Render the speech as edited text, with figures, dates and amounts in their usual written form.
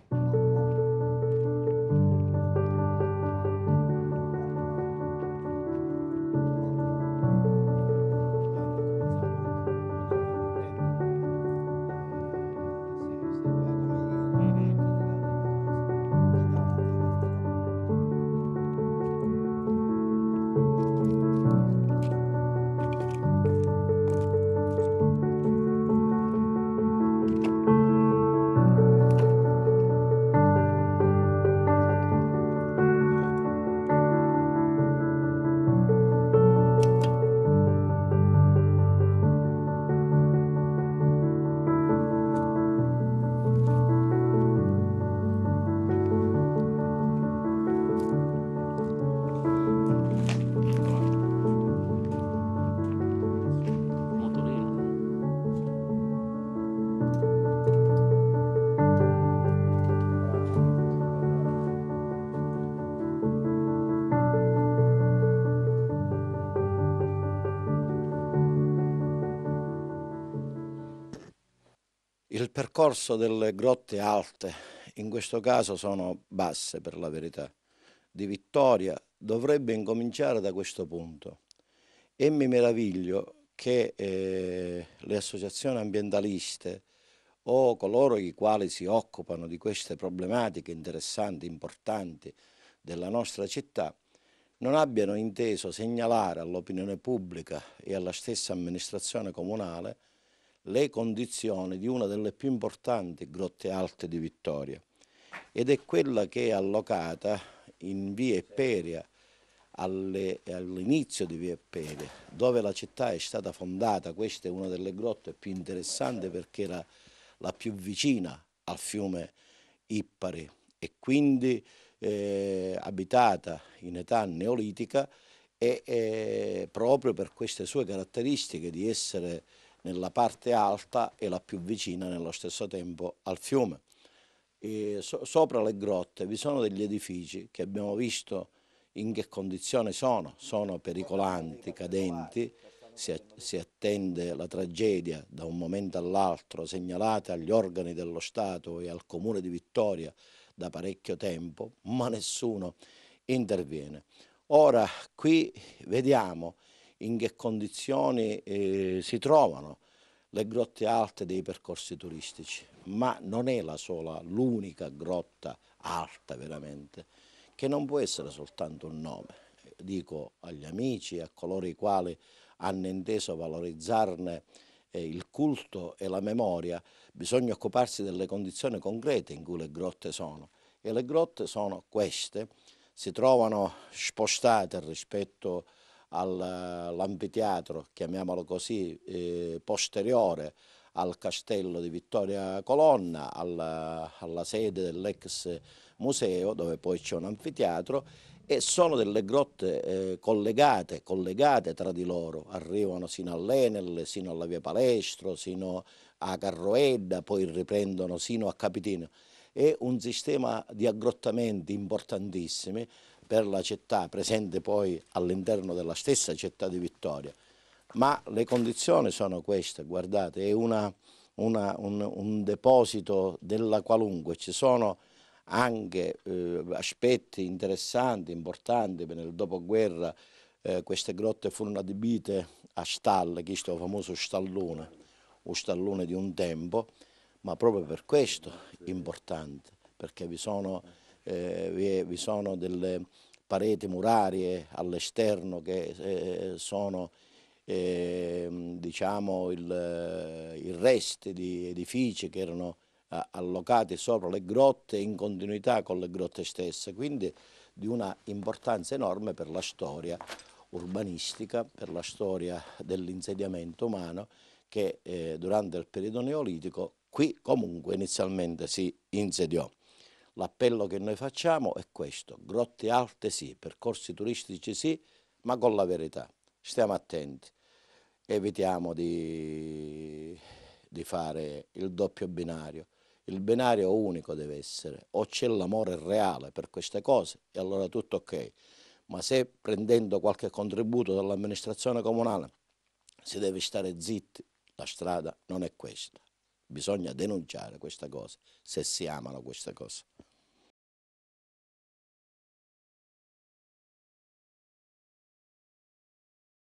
Il percorso delle grotte alte, in questo caso sono basse per la verità, di Vittoria, dovrebbe incominciare da questo punto. E mi meraviglio che le associazioni ambientaliste o coloro i quali si occupano di queste problematiche interessanti, importanti della nostra città, non abbiano inteso segnalare all'opinione pubblica e alla stessa amministrazione comunale le condizioni di una delle più importanti grotte alte di Vittoria, ed è quella che è allocata in via Epperia, all'inizio di via Epperia, dove la città è stata fondata. Questa è una delle grotte più interessanti perché era la più vicina al fiume Ippari e quindi abitata in età neolitica e proprio per queste sue caratteristiche di essere nella parte alta e la più vicina nello stesso tempo al fiume. Sopra le grotte vi sono degli edifici che abbiamo visto in che condizioni sono pericolanti, cadenti, si attende la tragedia da un momento all'altro, segnalata agli organi dello Stato e al Comune di Vittoria da parecchio tempo, ma nessuno interviene. Ora qui vediamo in che condizioni si trovano le grotte alte dei percorsi turistici, ma non è l'unica grotta alta veramente, che non può essere soltanto un nome. Dico agli amici, a coloro i quali hanno inteso valorizzarne il culto e la memoria, bisogna occuparsi delle condizioni concrete in cui le grotte sono. E le grotte sono queste, si trovano spostate rispetto all'anfiteatro, chiamiamolo così, posteriore al castello di Vittoria Colonna, alla sede dell'ex museo, dove poi c'è un anfiteatro, e sono delle grotte collegate tra di loro, arrivano sino all'Enel, sino alla via Palestro, sino a Carroedda, poi riprendono sino a Capitino. È un sistema di aggrottamenti importantissimi per la città, presente poi all'interno della stessa città di Vittoria. Ma le condizioni sono queste, guardate, è un deposito della qualunque, ci sono anche aspetti interessanti, importanti. Nel dopoguerra queste grotte furono adibite a stalle, questo famoso stallone, o stallone di un tempo, ma proprio per questo importante, perché vi sono delle pareti murarie all'esterno che sono diciamo i resti di edifici che erano allocati sopra le grotte in continuità con le grotte stesse, quindi di una importanza enorme per la storia urbanistica, per la storia dell'insediamento umano che durante il periodo neolitico qui comunque inizialmente si insediò. L'appello che noi facciamo è questo: grotte alte sì, percorsi turistici sì, ma con la verità. Stiamo attenti, evitiamo di fare il doppio binario. Il binario unico deve essere: o c'è l'amore reale per queste cose e allora tutto ok, ma se prendendo qualche contributo dall'amministrazione comunale si deve stare zitti, la strada non è questa. bisogna denunciare questa cosa, se si amano queste cose.